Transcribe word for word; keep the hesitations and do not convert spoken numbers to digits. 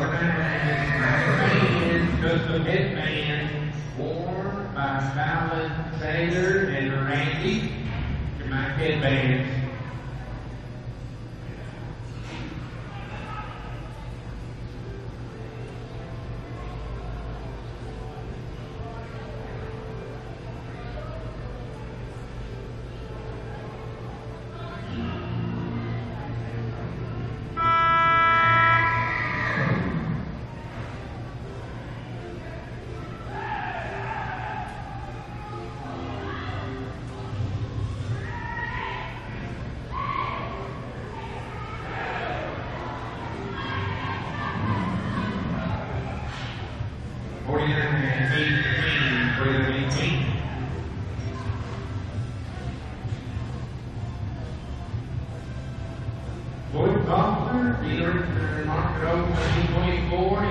Custom headband worn by Fallon Taylor and Randy. My headbands. forty-nine and eighteen, forty-nine and eighteen. Boyd Butler, dealer, market over twenty twenty-four.